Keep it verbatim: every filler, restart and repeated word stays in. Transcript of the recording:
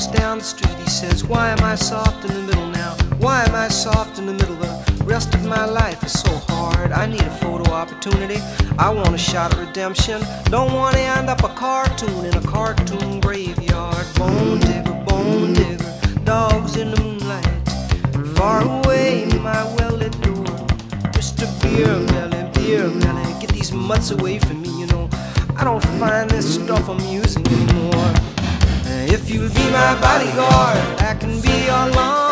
walks down the street, he says, why am I soft in the middle now? Why am I soft in the middle? The rest of my life is so hard. I need a photo opportunity. I want a shot at redemption. Don't want to end up a cartoon in a cartoon graveyard. Bone digger, bone digger, dogs in the moonlight. Far away, my well-lit door. Mister Beer Melly, Beer Melly, get these mutts away from me, you know. I don't find this stuff amusing anymore. If you'll be my bodyguard, I can be your lawn